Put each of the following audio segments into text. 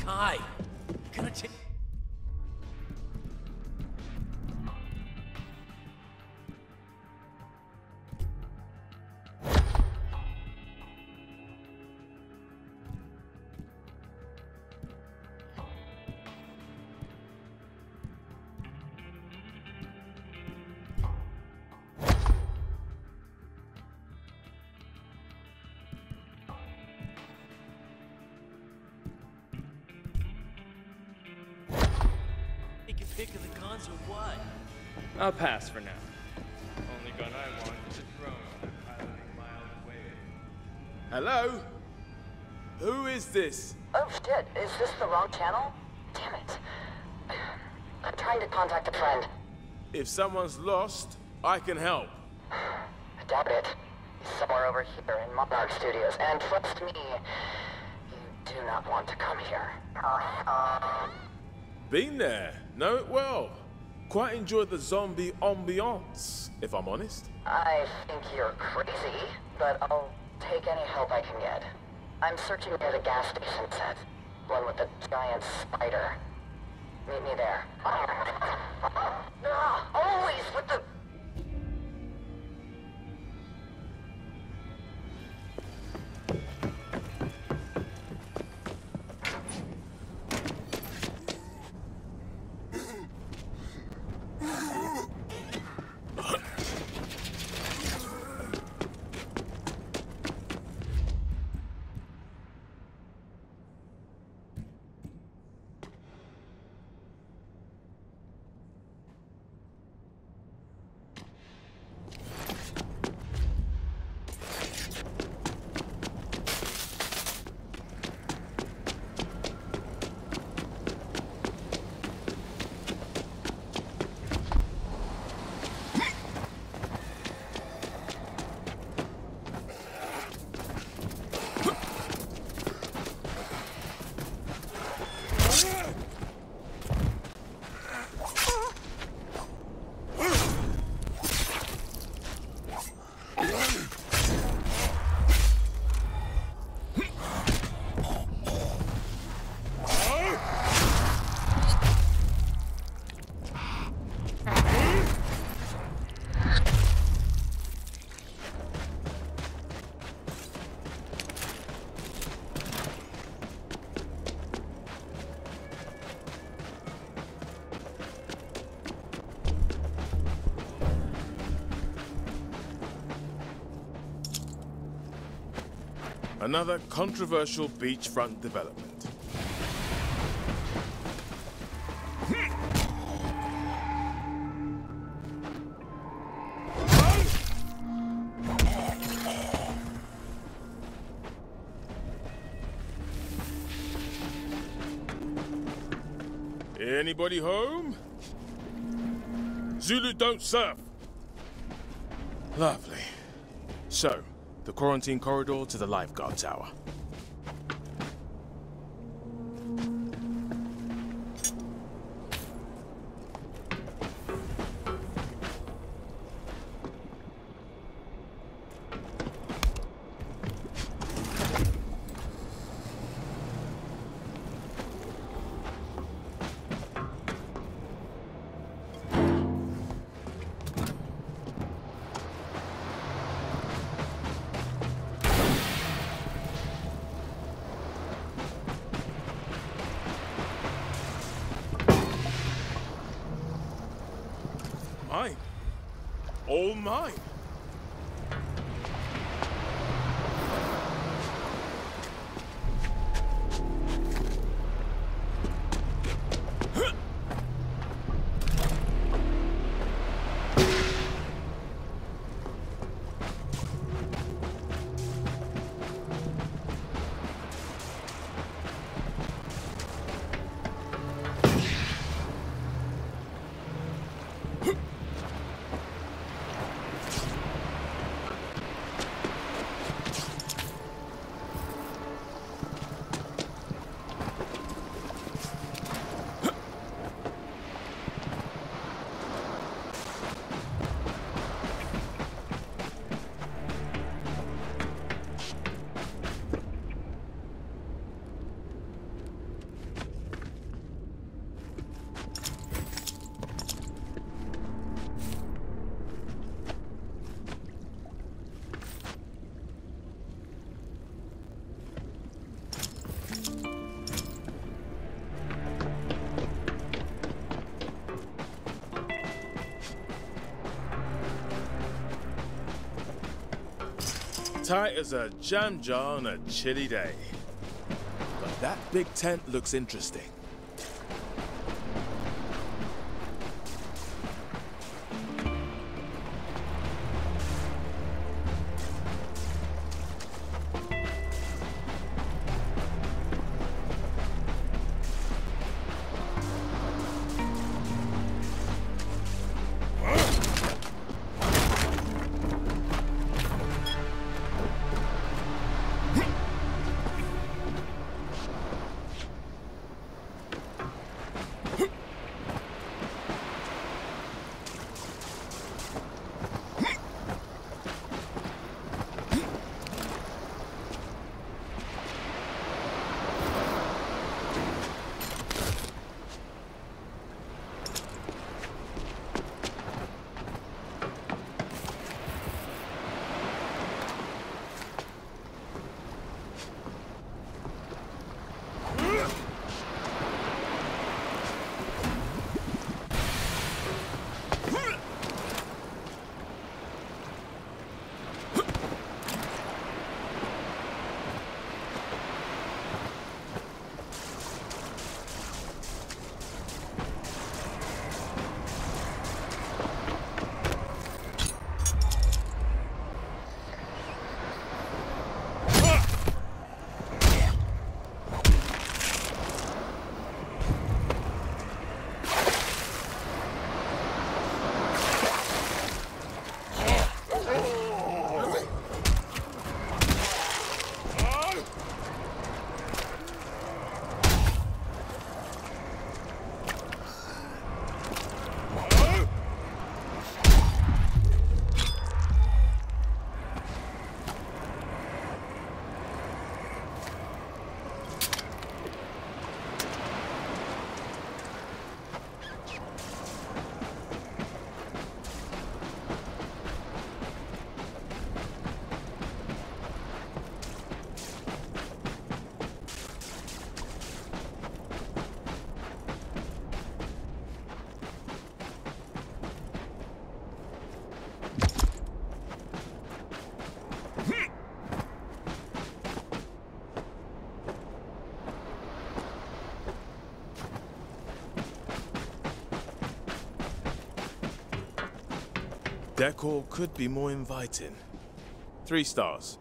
Kai, can I take... Take a pick of the guns or what? I'll pass for now. Only gun I want is a drone I'm piloting miles away. Hello? Who is this? Oh shit, is this the wrong channel? Damn it. I'm trying to contact a friend. If someone's lost, I can help. I doubt it. He's somewhere over here in Monarch Studios, and trust me, you do not want to come here. Been there. Know it well. Quite enjoyed the zombie ambiance, if I'm honest. I think you're crazy, but I'll take any help I can get. I'm searching near the gas station set. One with the giant spider. Meet me there. Always with the... Another controversial beachfront development. Anybody home? Zulu don't surf. Lovely. So, the quarantine corridor to the lifeguard tower. Mine. All mine. Tight as a jam jar on a chilly day. But that big tent looks interesting. Decor could be more inviting. 3 stars.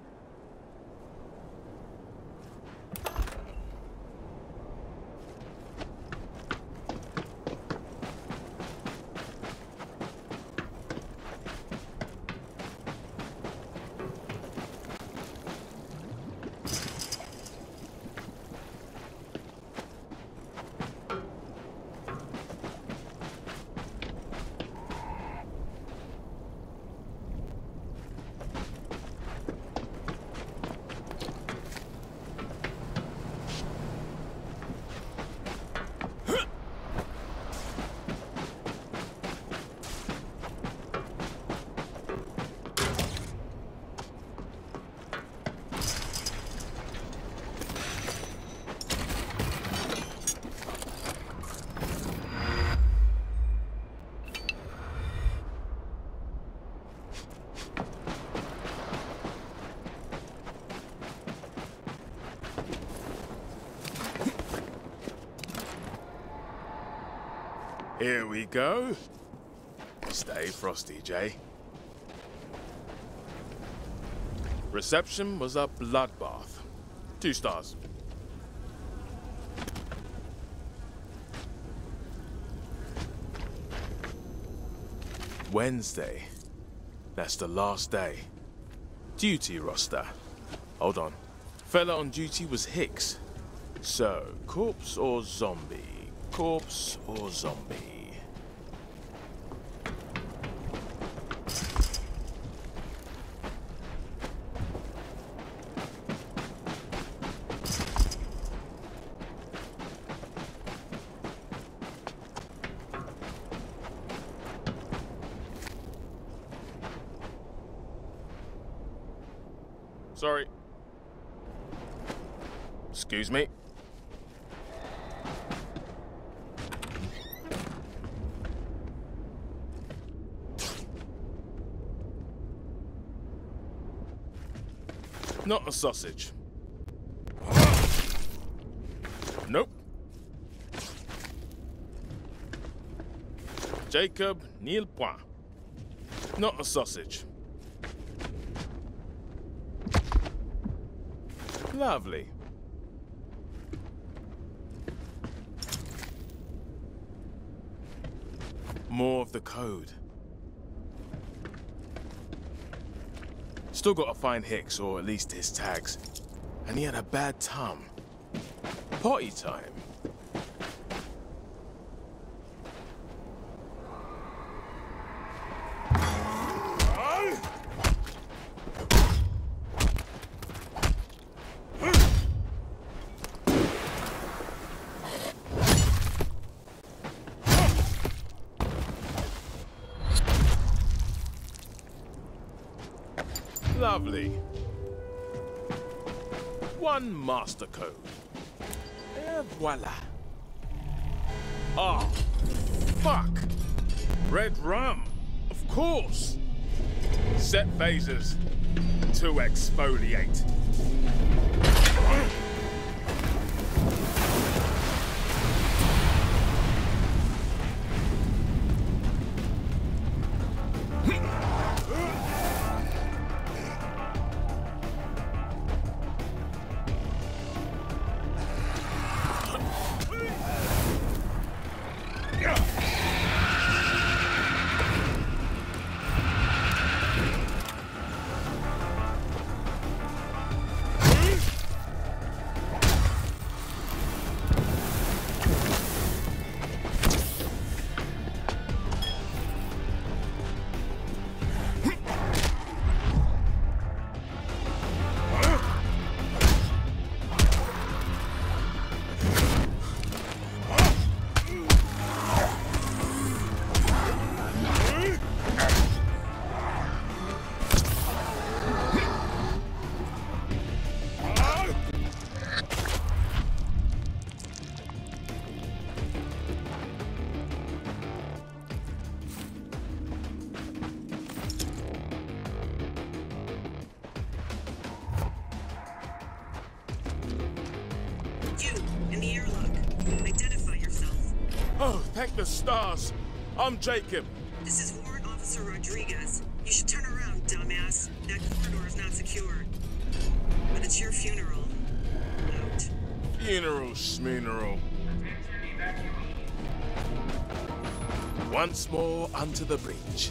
Here we go. Stay frosty, Jay. Reception was a bloodbath. 2 stars. Wednesday. That's the last day. Duty roster. Hold on. Fella on duty was Hicks. So, corpse or zombie? Corpse or zombie? Sorry. Excuse me. Not a sausage. Nope. Jacob Nilpoint. Not a sausage. Lovely. More of the code. Still gotta find Hicks, or at least his tags. And he had a bad tongue. Potty time. Lovely. One master code. Et voila. Oh, fuck. Red rum. Of course. Set phasers. To exfoliate. Oh, thank the stars. I'm Jacob. This is Warrant Officer Rodriguez. You should turn around, dumbass. That corridor is not secure. But it's your funeral. Out. Funeral schmeneral. Once more unto the breach.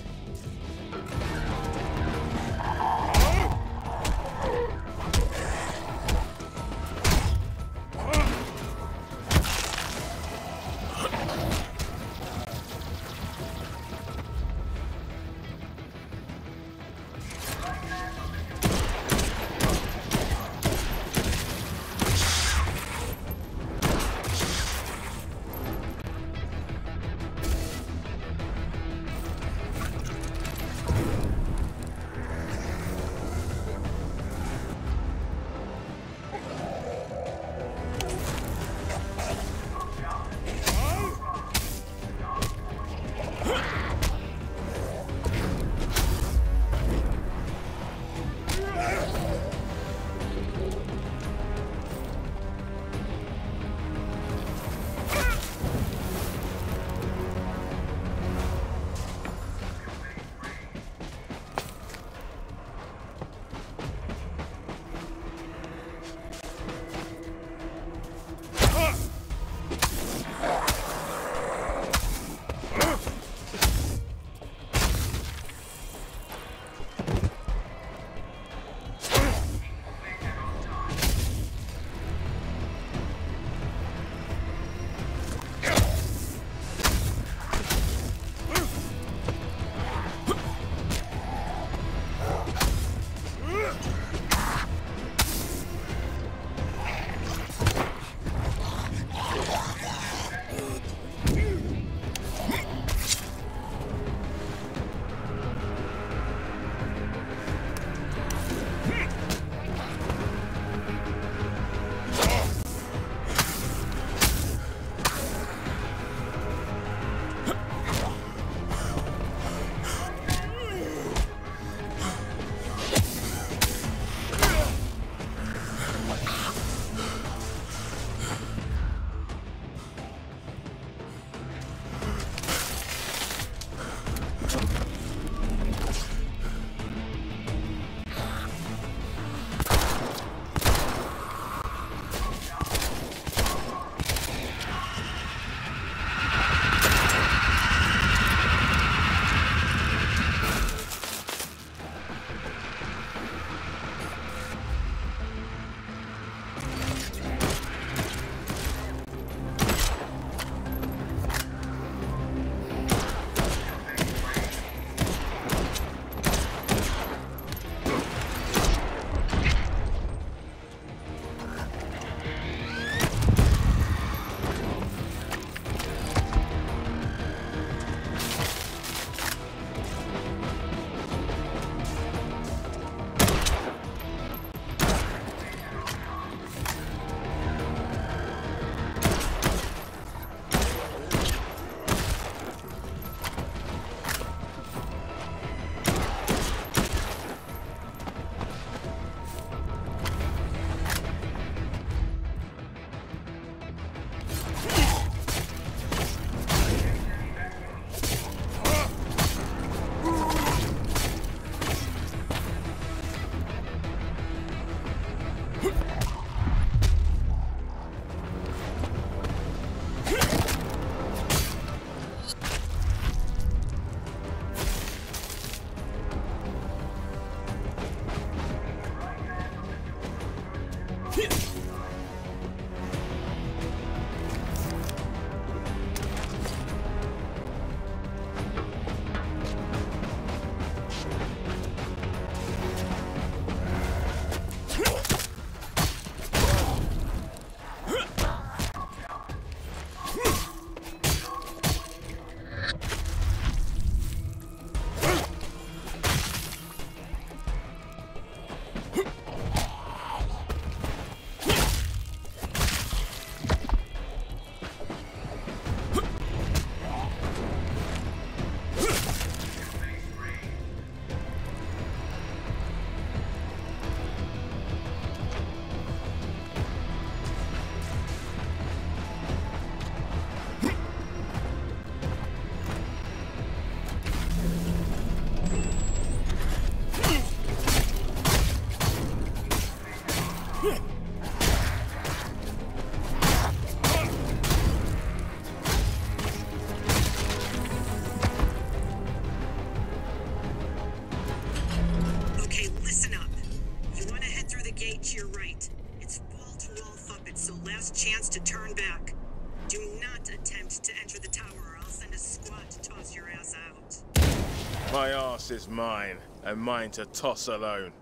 Okay, listen up. You want to head through the gate to your right. It's wall-to-wall Fuppet, so last chance to turn back. Do not attempt to enter the tower or I'll send a squad to toss your ass out. My ass is mine, and mine to toss alone.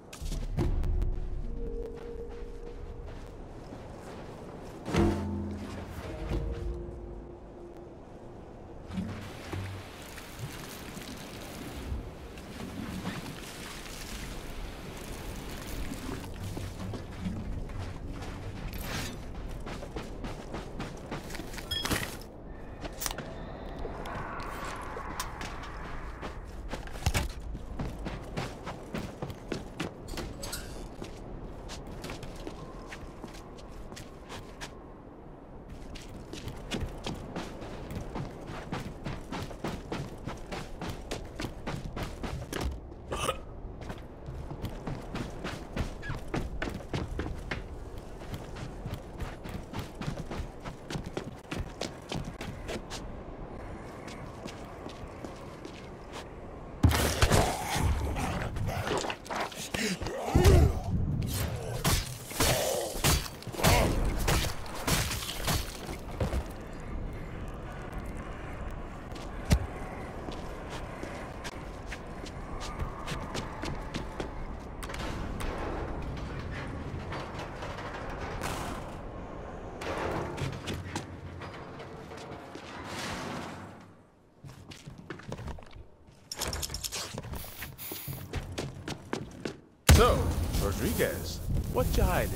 So, Rodriguez, what you hiding?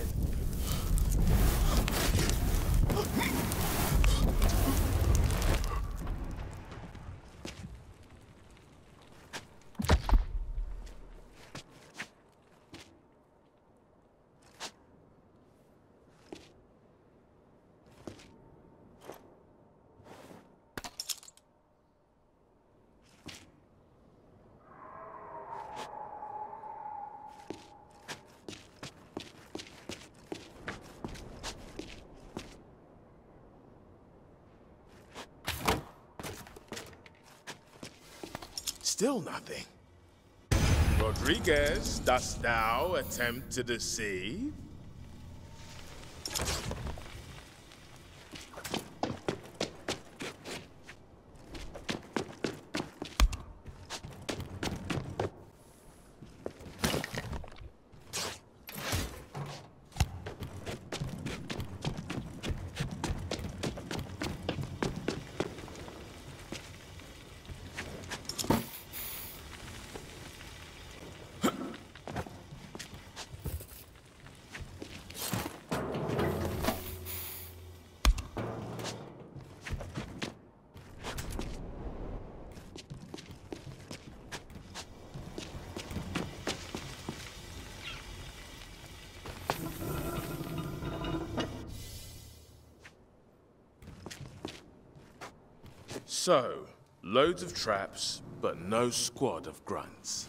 Still nothing. Rodriguez, dost thou attempt to deceive? So, loads of traps, but no squad of grunts.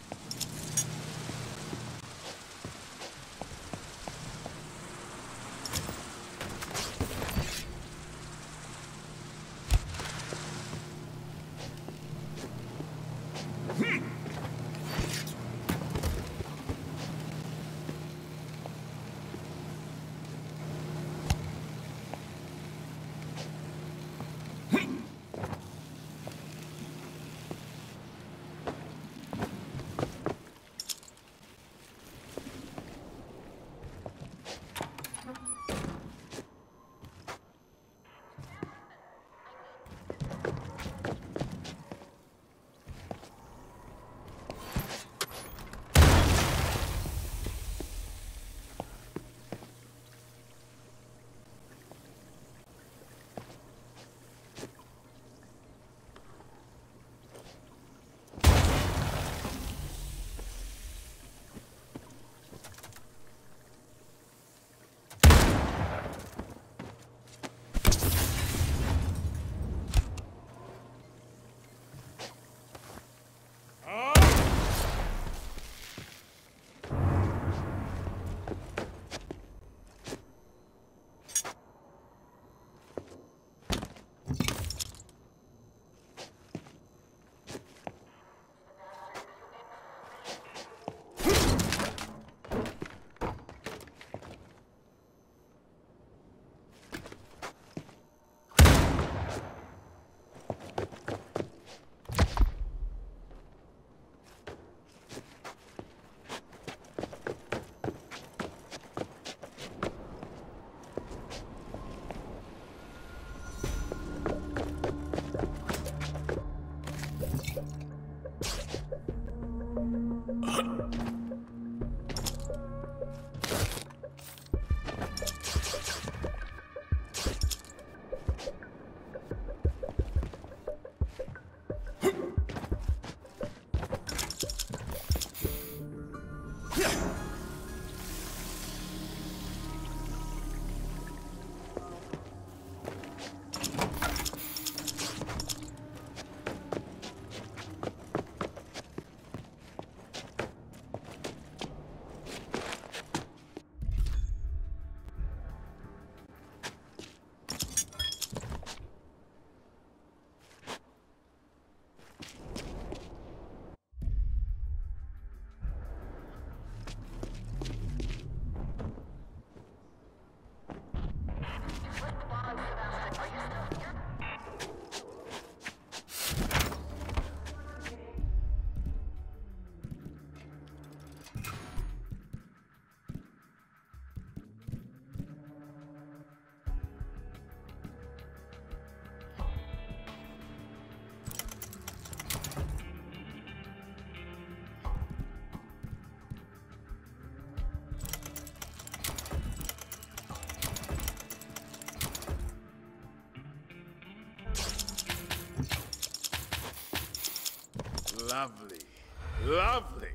Lovely. Lovely.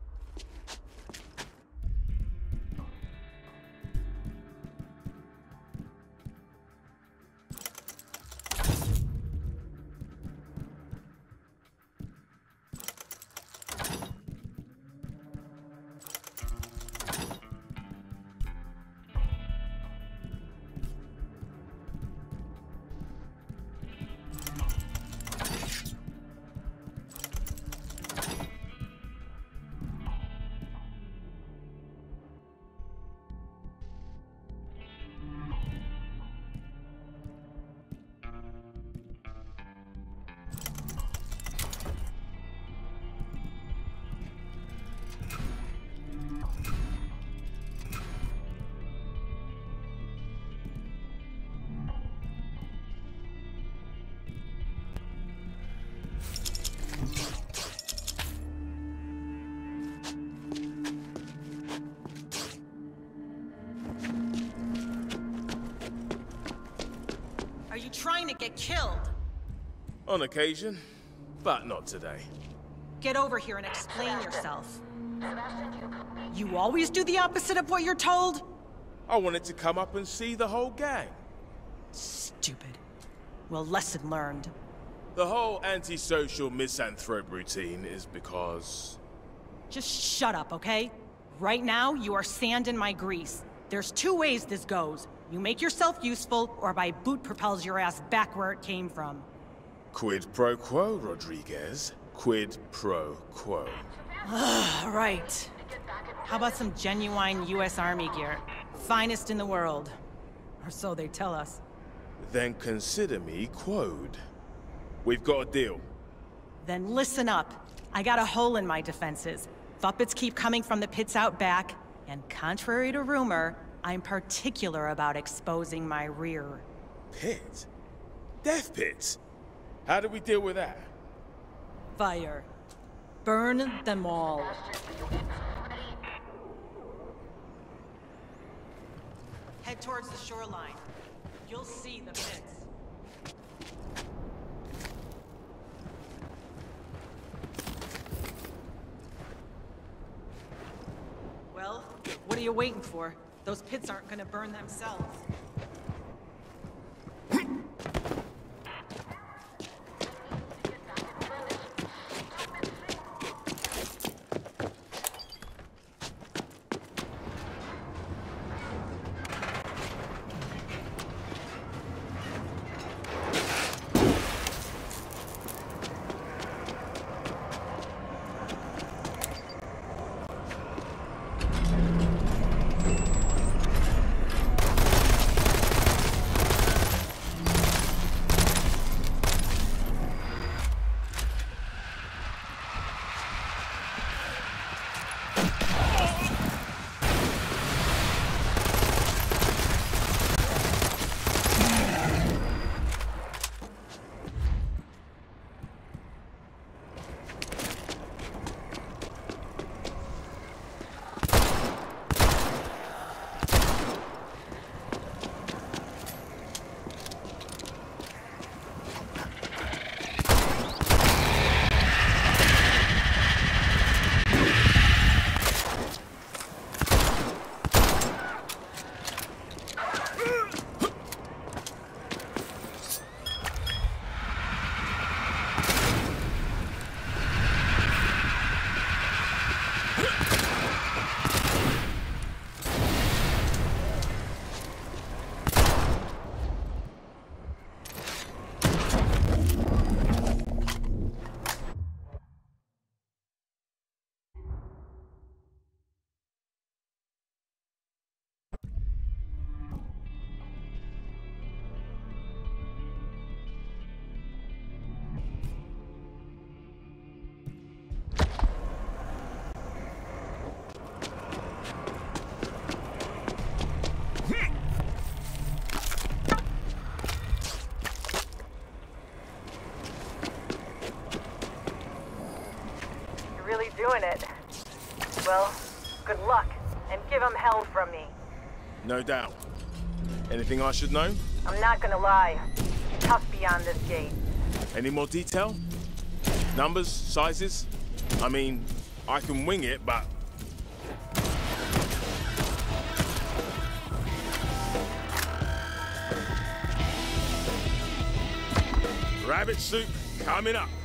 Are you trying to get killed? On occasion, but not today. Get over here and explain yourself. You always do the opposite of what you're told? I wanted to come up and see the whole gang. Stupid. Well, lesson learned. The whole antisocial misanthrope routine is because... Just shut up, okay? Right now, you are sand in my grease. There's two ways this goes. You make yourself useful, or my boot propels your ass back where it came from. Quid pro quo, Rodriguez. Quid pro quo. Right. How about some genuine US Army gear? Finest in the world. Or so they tell us. Then consider me quoed. We've got a deal. Then listen up. I got a hole in my defenses. Thuppets keep coming from the pits out back, and contrary to rumor, I'm particular about exposing my rear. Pit? Death pits? How do we deal with that? Fire. Burn them all. Head towards the shoreline. You'll see the pits. Well, what are you waiting for? Those pits aren't gonna burn themselves. Well, good luck, and give him hell from me. No doubt. Anything I should know? I'm not gonna lie. Tough beyond this gate. Any more detail? Numbers? Sizes? I mean, I can wing it, but... Rabbit soup coming up.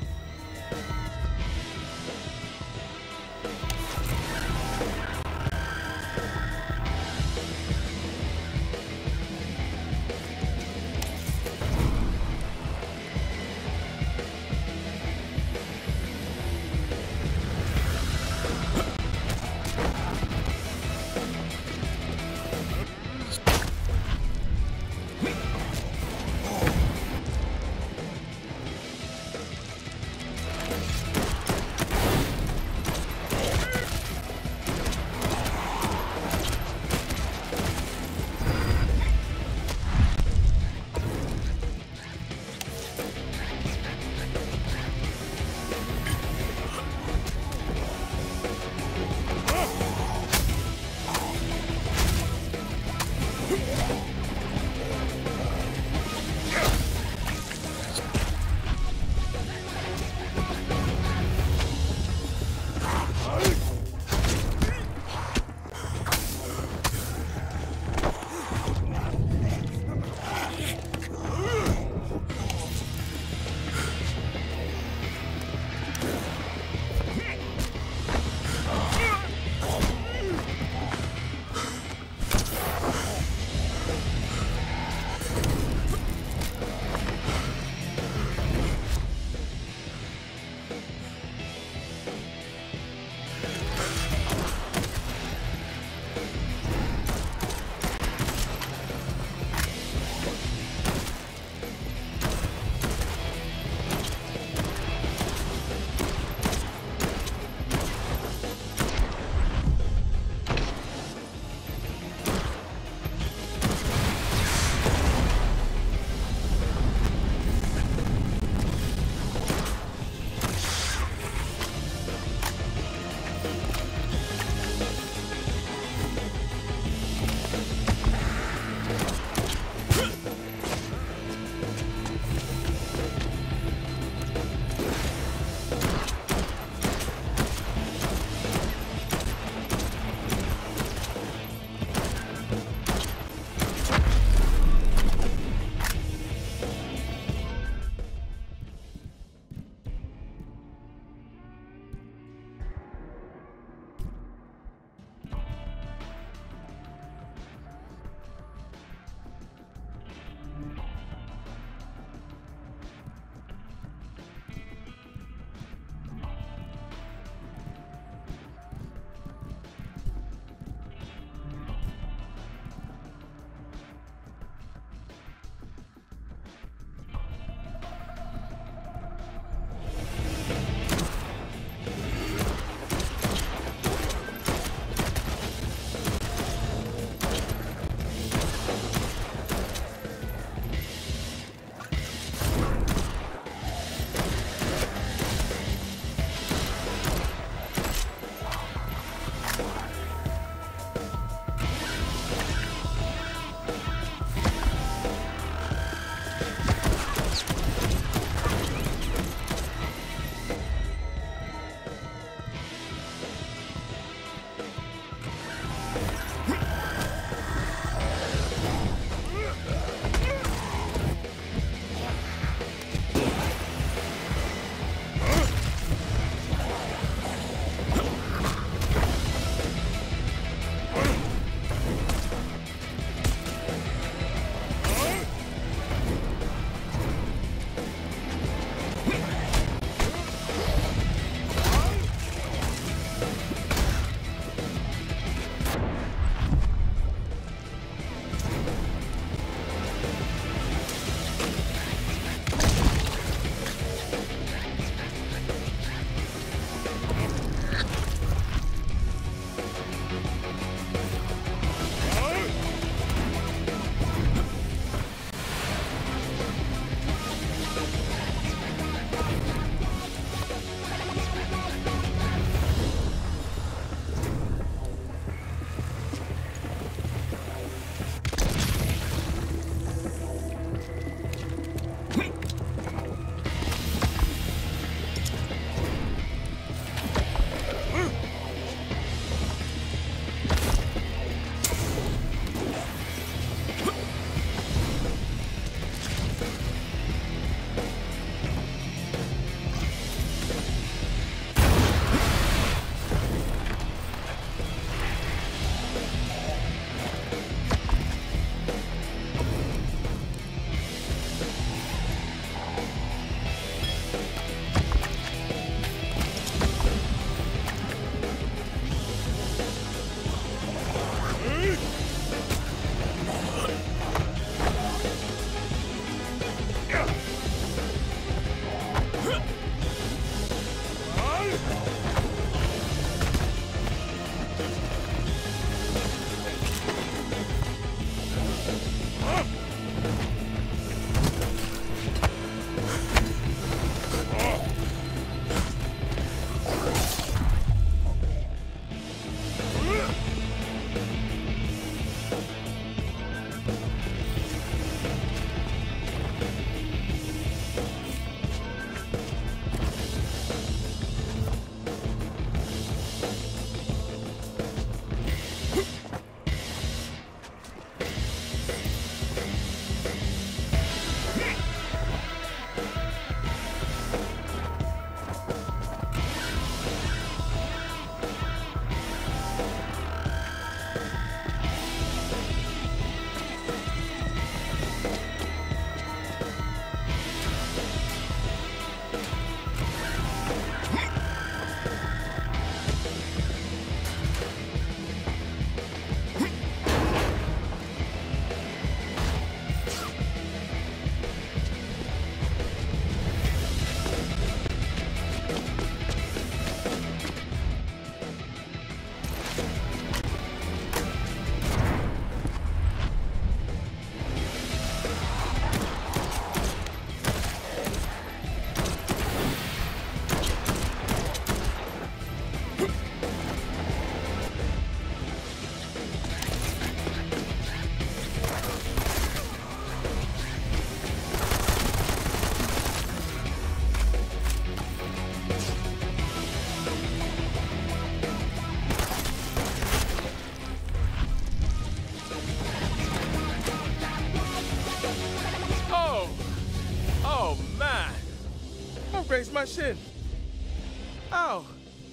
smash in. Ow.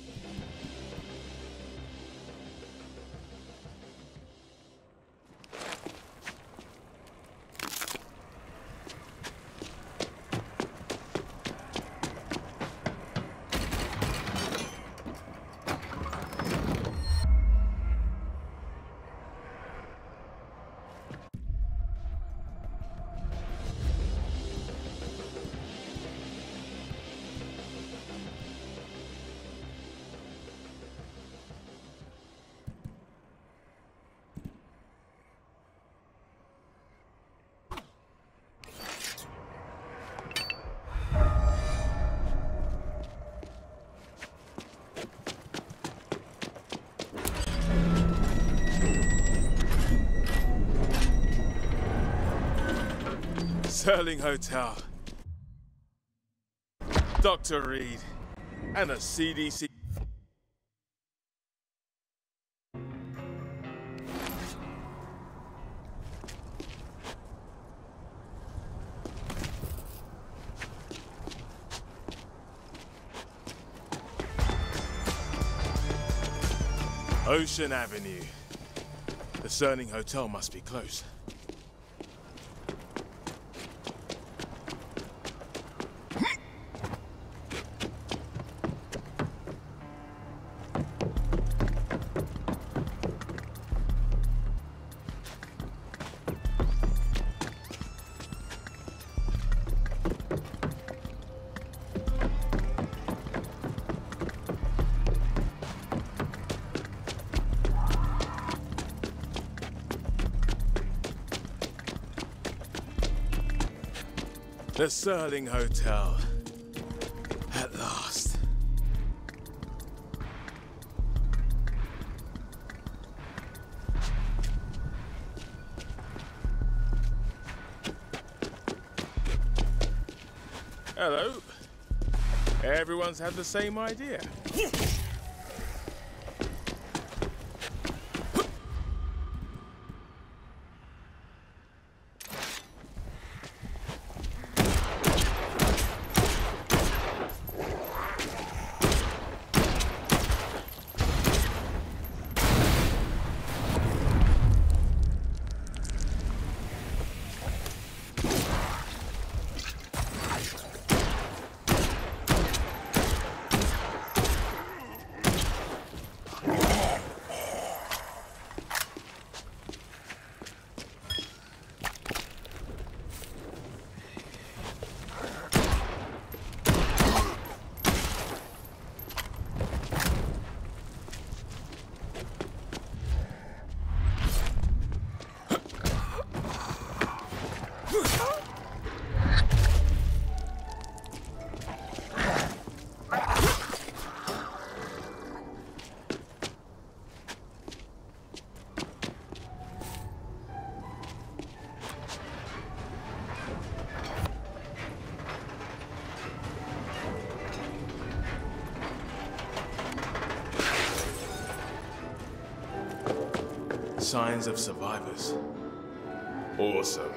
Sterling Hotel. Dr. Reed. And a CDC. Ocean Avenue. The Sterling Hotel must be close. The Sterling Hotel. At last. Hello. Everyone's had the same idea. Signs of survivors. Awesome.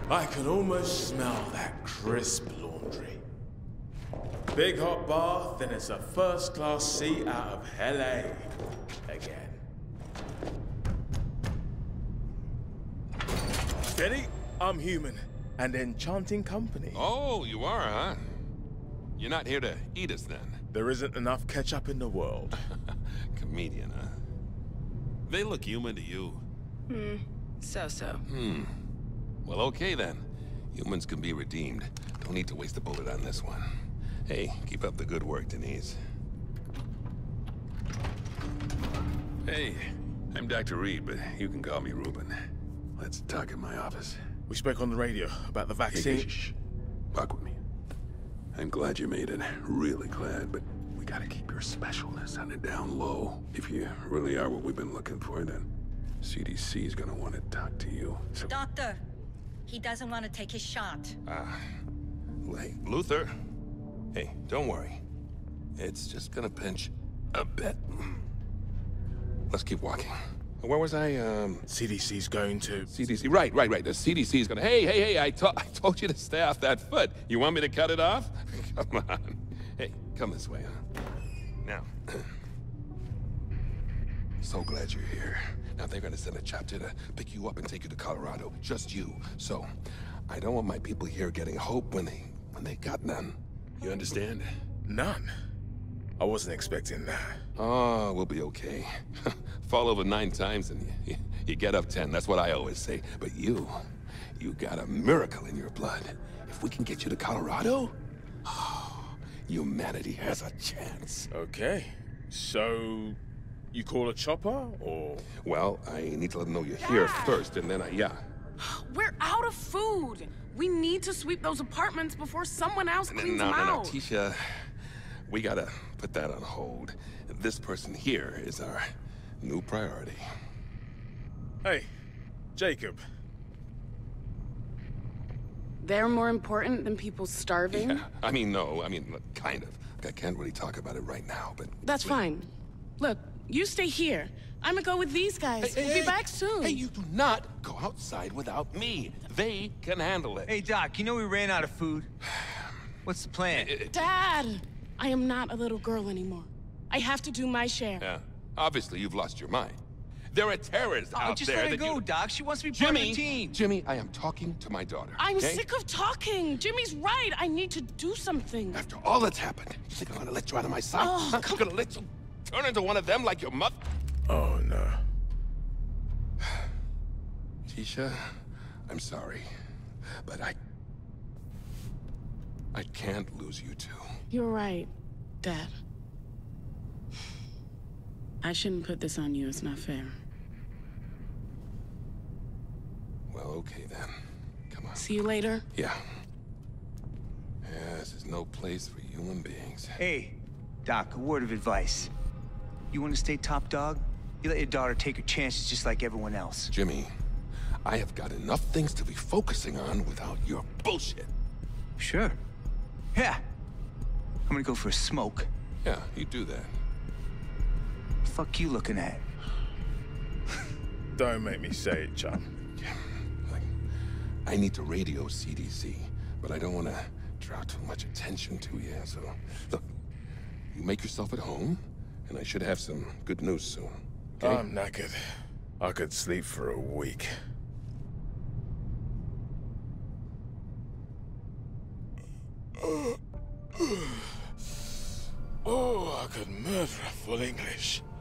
I can almost smell that crisp laundry. Big hot bath, then it's a first-class seat out of LA again. Steady, I'm human, and enchanting company. Oh, you are, huh? You're not here to eat us, then? There isn't enough ketchup in the world. Comedian, huh? They look human to you. So-so. Well, okay, then. Humans can be redeemed. Don't need to waste a bullet on this one. Hey, keep up the good work, Denise. Hey, I'm Dr. Reed, but you can call me Ruben. Let's talk in my office. We spoke on the radio about the vaccine. Hey, shh. Walk with me. I'm glad you made it. Really glad, but we gotta keep your specialness on the down low. If you really are what we've been looking for, then CDC's gonna want to talk to you. So, Doctor, he doesn't want to take his shot. hey, Luther. Hey, don't worry. It's just gonna pinch a bit. Let's keep walking. Where was I? CDC's going to... CDC, right. The CDC's gonna, hey, I told you to stay off that foot. You want me to cut it off? Come on. Hey, come this way, huh? Now, so glad you're here. Now they're gonna send a chapter to pick you up and take you to Colorado. Just you. So, I don't want my people here getting hope when they got none. You understand? None. I wasn't expecting that. Oh, we'll be okay. Fall over 9 times and you get up 10. That's what I always say. But you got a miracle in your blood. If we can get you to Colorado, humanity has a chance. Okay. So, you call a chopper, or...? Well, I need to let them know you're here first, and then yeah. We're out of food. We need to sweep those apartments before someone else cleans them No, out. Tisha. We gotta put that on hold. This person here is our new priority. Hey, Jacob. They're more important than people starving? Yeah, I mean, no. I mean, kind of. I can't really talk about it right now, but... That's fine. Look, you stay here. I'm gonna go with these guys. We'll be back soon. Hey, you do not go outside without me. They can handle it. Hey, Doc, you know we ran out of food. What's the plan? Dad! I am not a little girl anymore. I have to do my share. Yeah, obviously you've lost your mind. There are terrorists out just there let her that go, you... Doc. She wants to be part of the Jimmy, team. Jimmy, I am talking to my daughter. I'm okay? sick of talking. Jimmy's right. I need to do something. After all that's happened, you think I'm gonna let you out of my sight? Oh, Huh? come- I'm gonna let you turn into one of them like your mother? Oh, no. Tisha, I'm sorry, but I can't lose you two. You're right, Dad. I shouldn't put this on you. It's not fair. Well, okay then. Come on. See you later. Yeah. Yeah, this is no place for human beings. Hey, Doc, a word of advice. You want to stay top dog? You let your daughter take her chances just like everyone else. Jimmy, I have got enough things to be focusing on without your bullshit. Sure. Yeah. I'm gonna go for a smoke. Yeah, you do that. Fuck you looking at? Don't make me say it, chum. Like, I need to radio CDC, but I don't want to draw too much attention to you, so... Look, you make yourself at home, and I should have some good news soon. Okay? I'm knackered. I could sleep for a week. Oh, I could murder a full English.